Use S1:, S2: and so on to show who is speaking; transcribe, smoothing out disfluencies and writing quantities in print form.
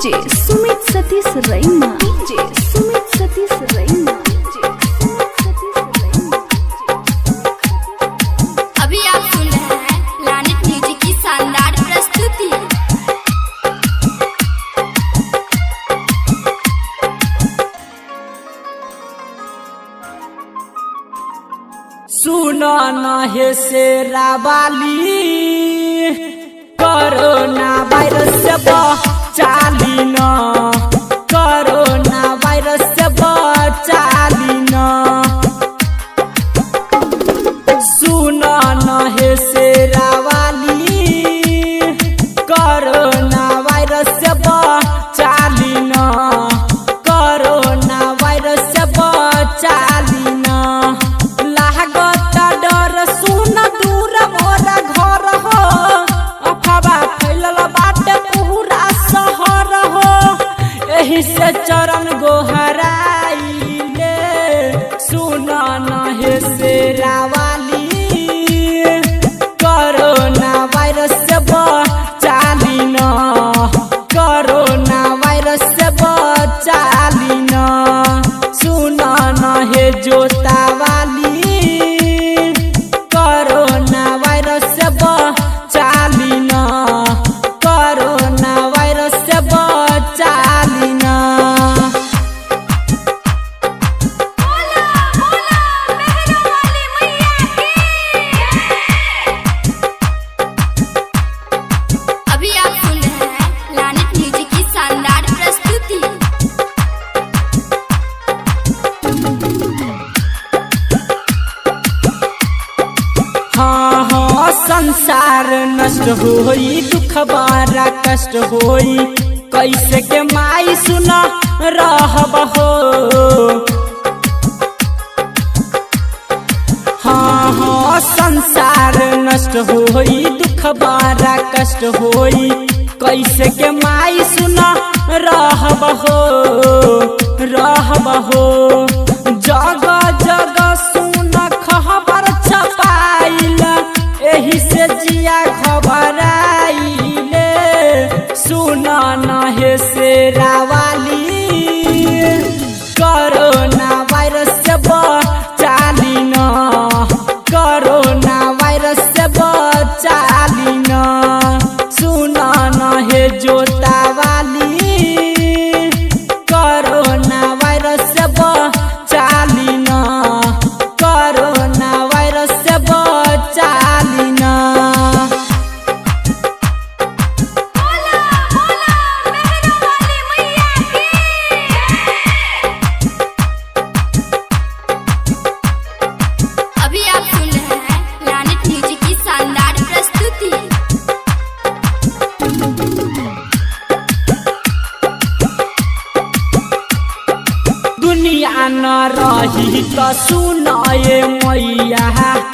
S1: DJ Sumit Satish रैना, DJ Sumit Satish रैना, DJ Sumit Satish रैना।
S2: अभी आप सुन रहे हैं प्लैनेट म्यूजिक की शानदार प्रस्तुति।
S3: सुनो न हे शेरावाली, कोरोना वायरस से बचाली न, कोरोना वायरस से बचाली न। सुनो न हे शेरावाली, कोरोना वायरस से बचाली न, कोरोना वायरस से बचाली न। से चरण गोहराइले, सुनो न हे शेरावाली, कोरोना वायरस से बचाली न, कोरोना वायरस से बचाली न। सुनो न हे जोतावाली, कोरोना वायरस से बचाली न, कोरोना वायरस से बचाली न।
S2: अभी आप सुन रहे हैं प्लैनेट म्यूजिक की शानदार प्रस्तुति।
S3: हाँ हाँ संसार नष्ट होई, दुख बारा कष्ट होई, कैसे के माई सुना रहब हो। हाँ हाँ संसार नष्ट होई, दुख बारा कष्ट होई, कैसे के माई सुना रहब हो, रहब हो। जगह जगह सुन खबर छपाइल, एही से जिया घबराइले। सुनो न हे शेरावाली, कोरोना वायरस से बचाली न, कोरोना वायरस से बचाली न। सुनो न हे जोतावाली, कोरोना वायरस से बचाली न, कोरोना वायरस से बचाली न।
S2: अभी आप सुन रहे हैं प्लैनेट म्यूजिक की शानदार प्रस्तुति।
S3: दुनिया न रही त सुनाए मैया,